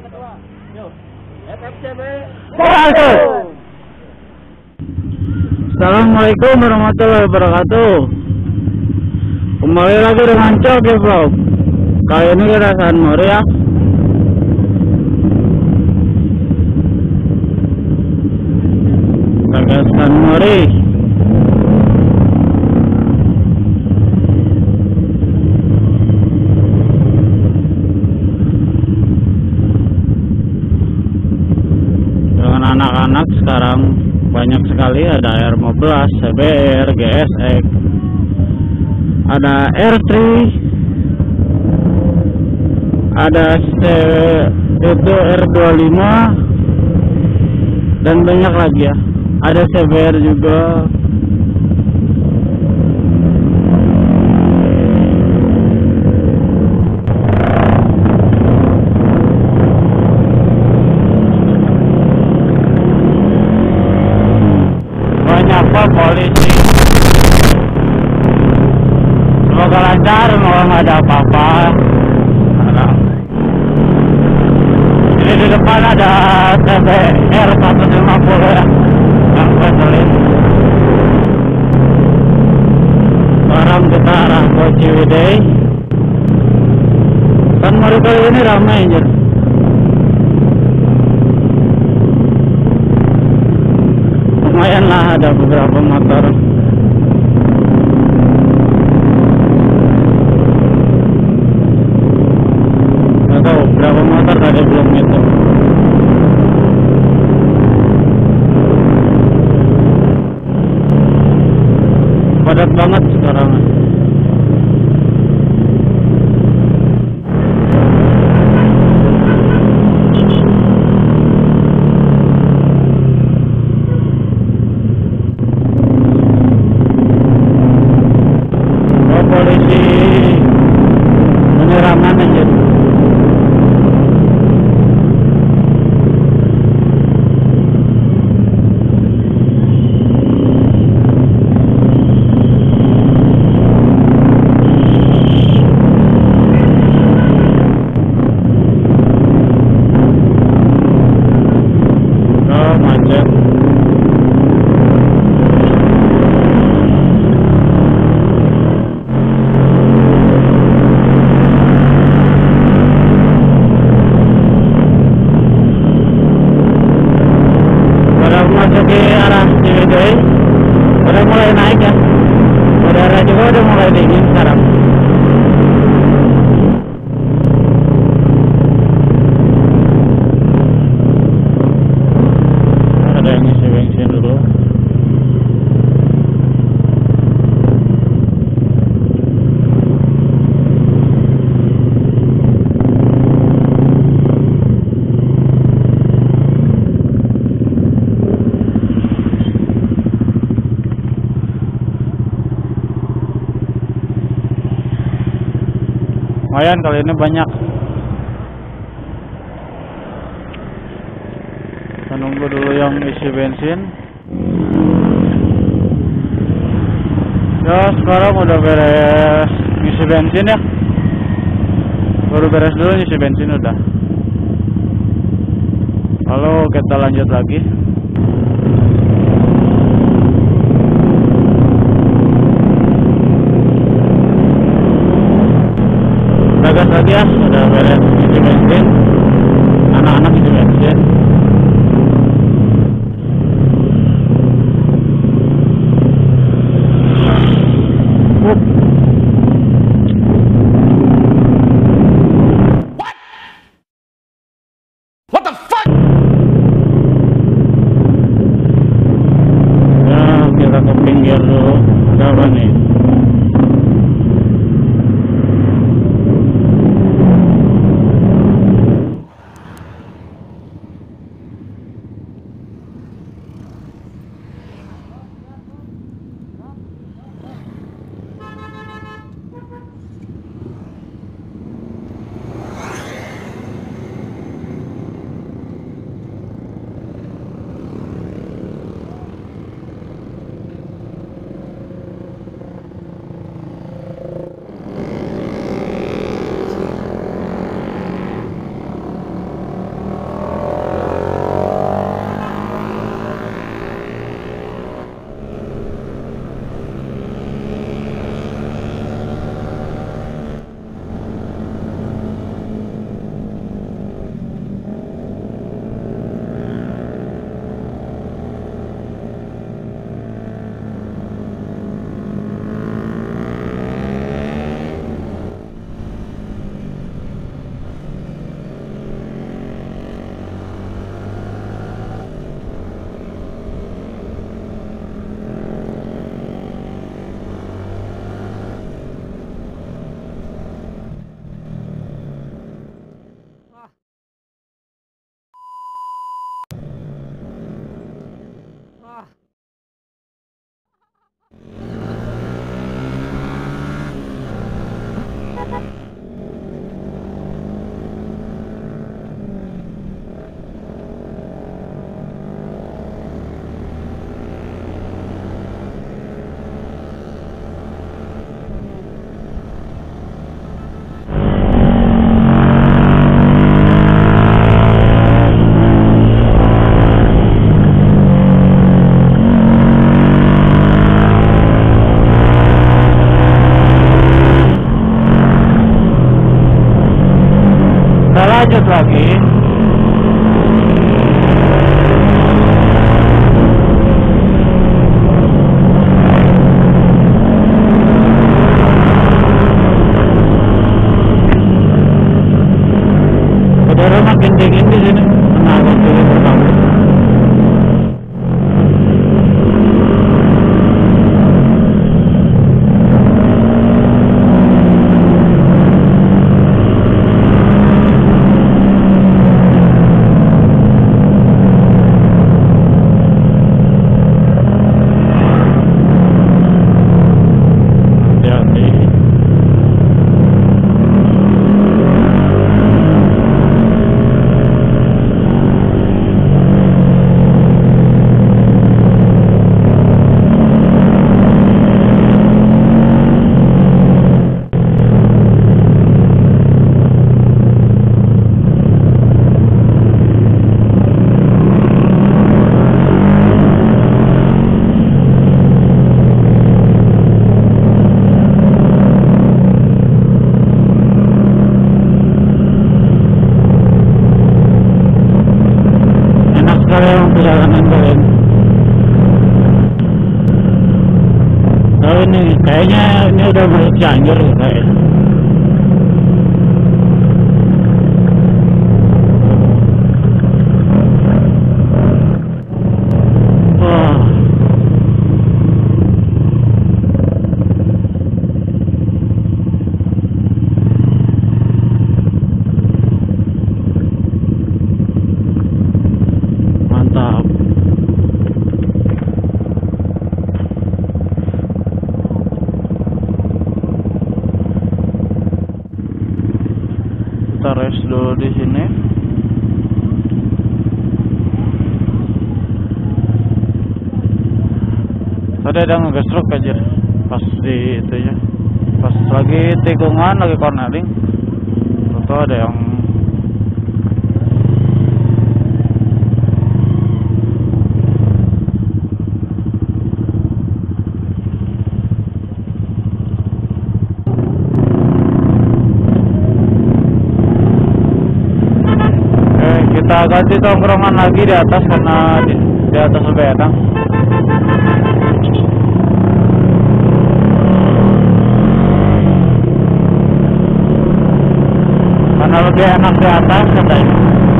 Assalamualaikum warahmatullahi wabarakatuh. Kembali lagi dengan Coki Vlog. Kali ini kita San Mori ya. Kita San Mori. Dengan anak-anak sekarang banyak sekali, ada R15, CBR, GSX, ada R3, ada R25 dan banyak lagi ya. Ada CBR juga. Polisi, semoga lancar, semoga nggak ada apa-apa. Ini di depan ada TBR 150 ya, yang peselin. Sekarang kita arah ke Ciwidey. San Mori kali ini ramai anjir. Lumayan lah, ada beberapa motor. Nggak tahu berapa motor tadi, belum itu. Padat banget sekarang. Polisi penyerangan aja. Oh, macet. Masuk ke arah Ciwidey udah mulai naik ya, udara juga udah mulai dingin sekarang. Ada yang ngisi bensin dulu. Lumayan kali ini banyak. Kita nunggu dulu yang isi bensin. Ya sekarang udah beres isi bensin ya. Baru beres dulu isi bensin udah. Lalu kita lanjut lagi. Gas lagi ya, udah beres isi bensin, anak-anak isi bensin. What the fuck? Ya kita ke pinggir dulu. Ada apa nih? Lanjut lagi. Udara makin dingin di sini. Kenapa dulu berkabut? Perjalanan kalian. Tahu ini kayaknya ini udah masuk Cianjur kayak. Wah. Mantap. Kita rest dulu di sini. Tadi ada ngegesruk aja pas di itu ya. Pas lagi tikungan, lagi cornering. Tuh ada yang kita ganti tongkrongan lagi di atas karena di atas lebih enak. Karena lebih enak di atas katanya.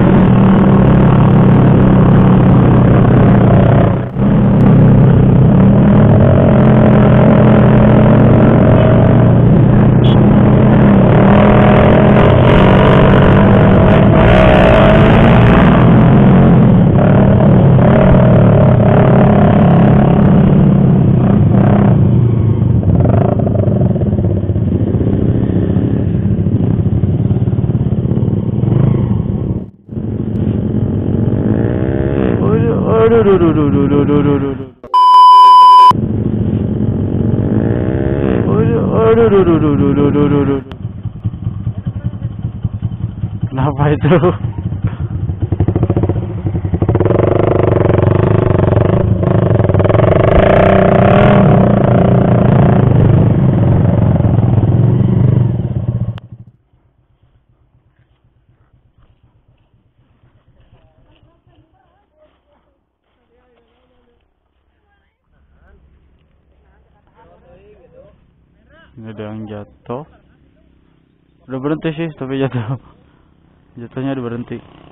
Kenapa itu? Ini ada yang jatuh. Udah berhenti sih, tapi jatuh. Jatuhnya udah berhenti.